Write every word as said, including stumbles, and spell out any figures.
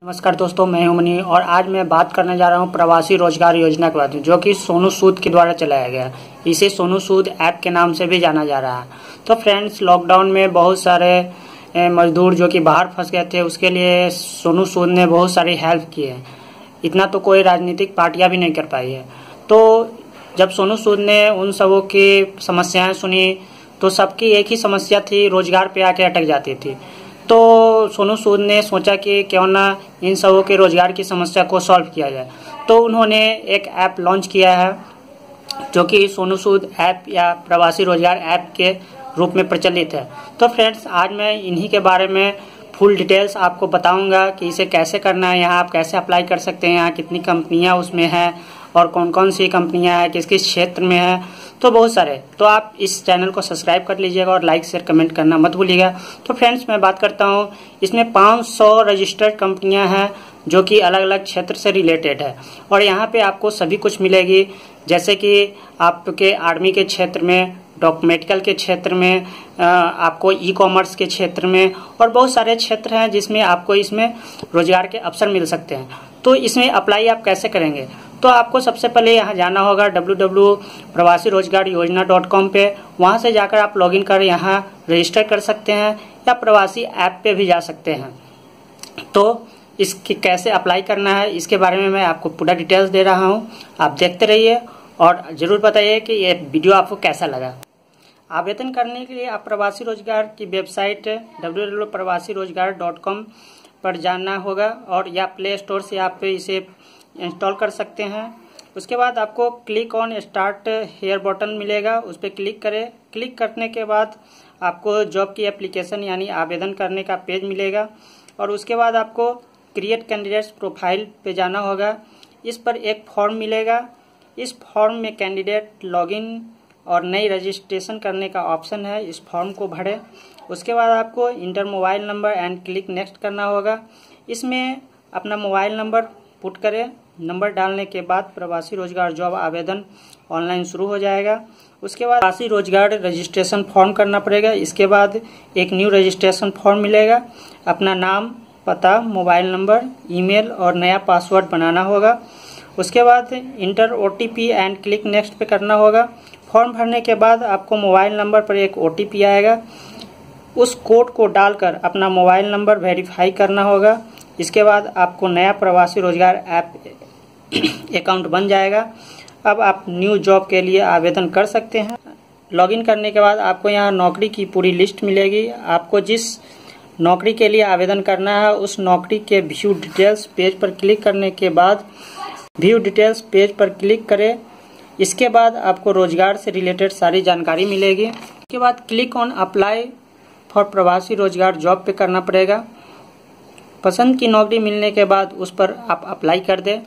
नमस्कार दोस्तों, मैं हूं मनी और आज मैं बात करने जा रहा हूं प्रवासी रोजगार योजना के बारे में, जो कि सोनू सूद के द्वारा चलाया गया। इसे सोनू सूद ऐप के नाम से भी जाना जा रहा है। तो फ्रेंड्स, लॉकडाउन में बहुत सारे मजदूर जो कि बाहर फंस गए थे, उसके लिए सोनू सूद ने बहुत सारी हेल्प की है। इतना तो कोई राजनीतिक पार्टियां भी नहीं कर पाई है। तो जब सोनू सूद ने उन सबों की समस्याएं सुनी तो सबकी एक ही समस्या थी, रोजगार पे आके अटक जाती थी। तो सोनू सूद ने सोचा कि क्यों ना इन सबों के रोजगार की समस्या को सॉल्व किया जाए। तो उन्होंने एक ऐप लॉन्च किया है जो कि सोनू सूद ऐप या प्रवासी रोजगार ऐप के रूप में प्रचलित है। तो फ्रेंड्स, आज मैं इन्हीं के बारे में फुल डिटेल्स आपको बताऊंगा कि इसे कैसे करना है, यहाँ आप कैसे अप्लाई कर सकते हैं, यहाँ कितनी कंपनियां उसमें हैं और कौन कौन सी कंपनियां हैं, किस किस क्षेत्र में है, तो बहुत सारे। तो आप इस चैनल को सब्सक्राइब कर लीजिएगा और लाइक शेयर कमेंट करना मत भूलिएगा। तो फ्रेंड्स, मैं बात करता हूँ, इसमें पाँच सौ रजिस्टर्ड कंपनियां हैं जो कि अलग अलग क्षेत्र से रिलेटेड है और यहाँ पे आपको सभी कुछ मिलेगी, जैसे कि आपके आर्मी के क्षेत्र में, मेडिकल के क्षेत्र में, आपको ई कॉमर्स के क्षेत्र में और बहुत सारे क्षेत्र हैं जिसमें आपको इसमें रोजगार के अवसर मिल सकते हैं। तो इसमें अप्लाई आप कैसे करेंगे? तो आपको सबसे पहले यहाँ जाना होगा डब्ल्यू डब्ल्यू डब्ल्यू प्रवासी रोजगार योजना डॉट कॉम पे। वहाँ से जाकर आप लॉगिन कर यहाँ रजिस्टर कर सकते हैं या प्रवासी ऐप पे भी जा सकते हैं। तो इसकी कैसे अप्लाई करना है इसके बारे में मैं आपको पूरा डिटेल्स दे रहा हूँ। आप देखते रहिए और जरूर बताइए कि ये वीडियो आपको कैसा लगा। आवेदन करने के लिए आप प्रवासी रोजगार की website W W W dot Pravasi Rojgar dot com पर जाना होगा और या प्ले स्टोर से आप इसे इंस्टॉल कर सकते हैं। उसके बाद आपको click on start here button मिलेगा, उस पर क्लिक करें। क्लिक करने के बाद आपको जॉब की एप्लीकेशन यानी आवेदन करने का पेज मिलेगा और उसके बाद आपको क्रिएट कैंडिडेट्स प्रोफाइल पे जाना होगा। इस पर एक फॉर्म मिलेगा। इस फॉर्म में कैंडिडेट लॉगिन और नई रजिस्ट्रेशन करने का ऑप्शन है। इस फॉर्म को भरें। उसके बाद आपको enter mobile number and click next करना होगा। इसमें अपना मोबाइल नंबर पुट करें। नंबर डालने के बाद प्रवासी रोजगार जॉब आवेदन ऑनलाइन शुरू हो जाएगा। उसके बाद प्रवासी रोजगार रजिस्ट्रेशन फॉर्म करना पड़ेगा। इसके बाद एक न्यू रजिस्ट्रेशन फॉर्म मिलेगा। अपना नाम, पता, मोबाइल नंबर, ईमेल और नया पासवर्ड बनाना होगा। उसके बाद enter OTP and click next पे करना होगा। फॉर्म भरने के बाद आपको मोबाइल नंबर पर एक ओटीपी आएगा। उस कोड को डालकर अपना मोबाइल नंबर वेरीफाई करना होगा। इसके बाद आपको नया प्रवासी रोजगार ऐप अकाउंट बन जाएगा। अब आप न्यू जॉब के लिए आवेदन कर सकते हैं। लॉगिन करने के बाद आपको यहाँ नौकरी की पूरी लिस्ट मिलेगी। आपको जिस नौकरी के लिए आवेदन करना है उस नौकरी के व्यू डिटेल्स पेज पर क्लिक करने के बाद व्यू डिटेल्स पेज पर क्लिक करें। इसके बाद आपको रोजगार से रिलेटेड सारी जानकारी मिलेगी। इसके बाद क्लिक ऑन अप्लाई फॉर प्रवासी रोजगार जॉब पे करना पड़ेगा। पसंद की नौकरी मिलने के बाद उस पर आप अप्लाई कर दें।